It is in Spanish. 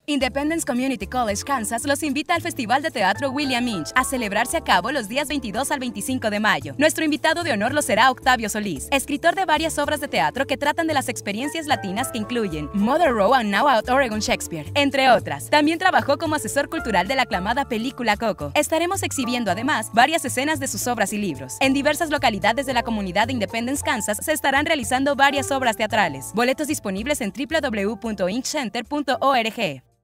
Independence Community College Kansas los invita al Festival de Teatro William Inch a celebrarse a cabo los días 22 al 25 de mayo. Nuestro invitado de honor lo será Octavio Solís, escritor de varias obras de teatro que tratan de las experiencias latinas que incluyen Mother Row and Now Out Oregon Shakespeare, entre otras. También trabajó como asesor cultural de la aclamada película Coco. Estaremos exhibiendo además varias escenas de sus obras y libros. En diversas localidades de la comunidad de Independence, Kansas, se estarán realizando varias obras teatrales. Boletos disponibles en www.inchcenter.org.